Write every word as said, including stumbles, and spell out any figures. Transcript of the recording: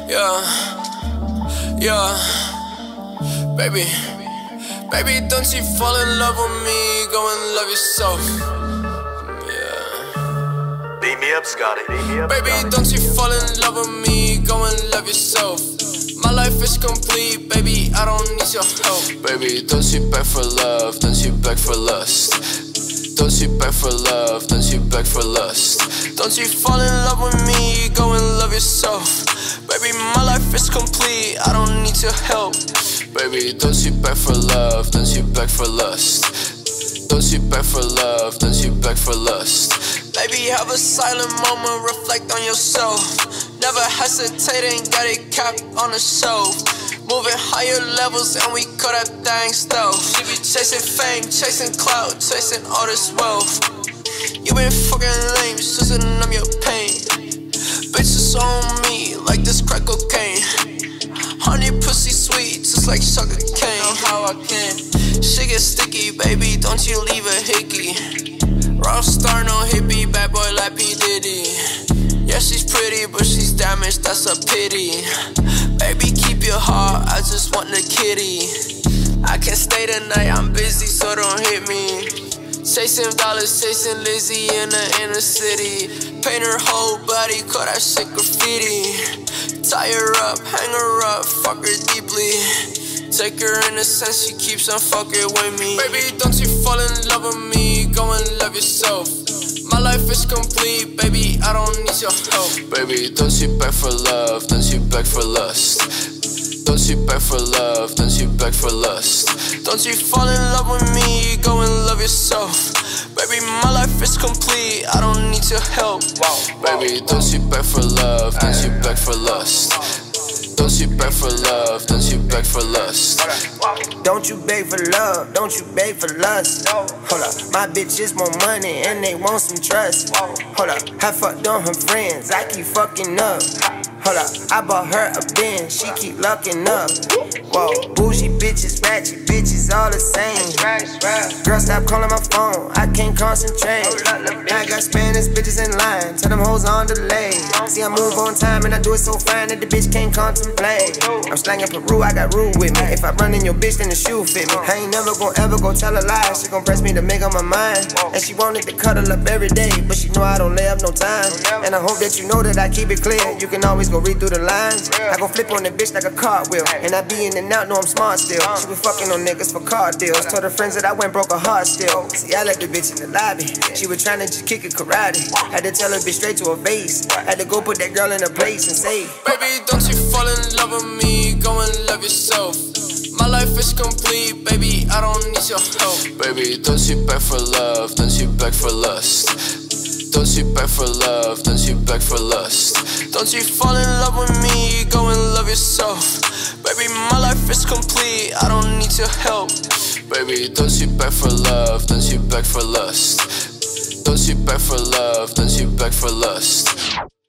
Yeah, yeah, baby, baby, don't you fall in love with me, go and love yourself. Yeah. Beat me up, Scotty. Beat me up, baby, Scotty. don't you fall in love with me, go and love yourself. My life is complete, baby, I don't need your help. Baby, don't sit back for love, don't sit back for lust. Don't sit back for love, don't sit back for lust. Don't you fall in love with me, go and love yourself. Baby, my life is complete, I don't need your help. Baby, don't sit back for love, don't sit back for lust. Don't sit back for love, don't sit back for lust. Baby, have a silent moment, reflect on yourself. Never hesitating, got it capped on the shelf. Moving higher levels and we call that thing stealth. She be chasing fame, chasing clout, chasing all this wealth. You been fucking lame, Susan, I'm your pain. Bitches on me like this crack cocaine. Honey pussy sweet, just like sugar cane. Know how I can. Shit get sticky, baby, don't you leave a hickey. Rockstar, no hippie, bad boy like P. Diddy. Yeah, she's pretty, but she's damaged, that's a pity. Baby, keep your heart, I just want the kitty. I can't stay tonight, I'm busy, so don't hit me. Chasing dollars, chasing Lizzie in the inner city. Paint her whole body, call that shit graffiti. Tie her up, hang her up, fuck her deeply. Take her in the sense, she keeps on fucking with me. Baby, don't you fall in love with me, go and love yourself. My life is complete, baby, I don't need your help. Baby, don't sit back for love, don't sit back for lust. Don't sit back for love, don't sit back for lust. Don't you fall in love with me, go and love yourself. Baby, my life is complete, I don't need your help. Baby, don't sit back for love, don't sit back for lust. Don't sit back for love, don't sit back for lust. Don't you beg for love, don't you beg for lust. Hold up, my bitch is more money and they want some trust. Hold up, I fucked on her friends, I keep fucking up. Hold up, I bought her a Benz, she keep lucking up. Whoa, bougie bitches, ratchet bitches, all the same. Girl, stop calling my phone, I can't concentrate. I got Spanish bitches in line, tell them hoes on delay. See, I move on time and I do it so fine that the bitch can't contemplate. I'm slanging Peru, I got rule with me. If I run in your bitch, then the shoe fit me. I ain't never gon' ever go tell a lie. She gon' press me to make up my mind. And she wanted to cuddle up every day, but she know I don't lay up no time. And I hope that you know that I keep it clear. You can always go read through the lines. I gon' flip on the bitch like a cartwheel. And I be in and out, know I'm smart still. She was fucking on niggas for car deals. Told her friends that I went broke her heart still. See, I left the bitch in the lobby. She was trying to just kick a karate. Had to tell her bitch straight to her face. Had to go put that girl in her place and say, baby, don't you fall in love with me, go and love yourself. My life is complete, baby, I don't need your help. Baby, don't sit back for love, don't sit back for lust. Don't sit back for love, don't sit back for lust. Don't you fall in love with me, go and love yourself. Baby, my life is complete, I don't need your help. Baby, don't sit back for love, don't sit back for lust. Don't sit back for love, don't sit back for lust.